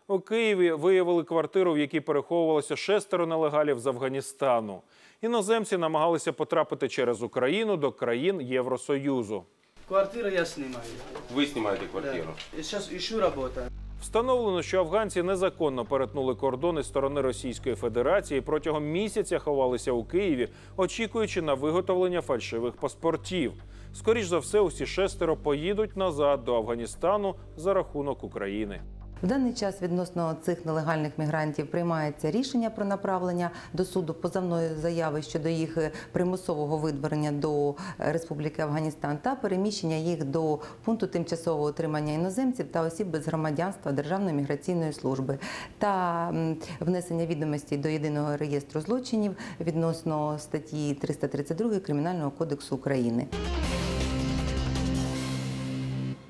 У Києві виявили квартиру, в якій переховувалося 6 нелегалів з Афганістану. Іноземці намагалися потрапити через Україну до країн Євросоюзу. Квартиру я знімаю. Ви знімаєте квартиру? Да. Зараз іщу роботу. Встановлено, що афганці незаконно перетнули кордони сторони Російської Федерації і протягом місяця ховалися у Києві, очікуючи на виготовлення фальшивих паспортів. Скоріш за все, усі 6 поїдуть назад до Афганістану за рахунок України. В даний час відносно цих нелегальних мігрантів приймається рішення про направлення до суду позовної заяви щодо їх примусового видворення до Республіки Афганістан та переміщення їх до пункту тимчасового утримання іноземців та осіб без громадянства Державної міграційної служби та внесення відомостей до Єдиного реєстру злочинів відносно статті 332 Кримінального кодексу України.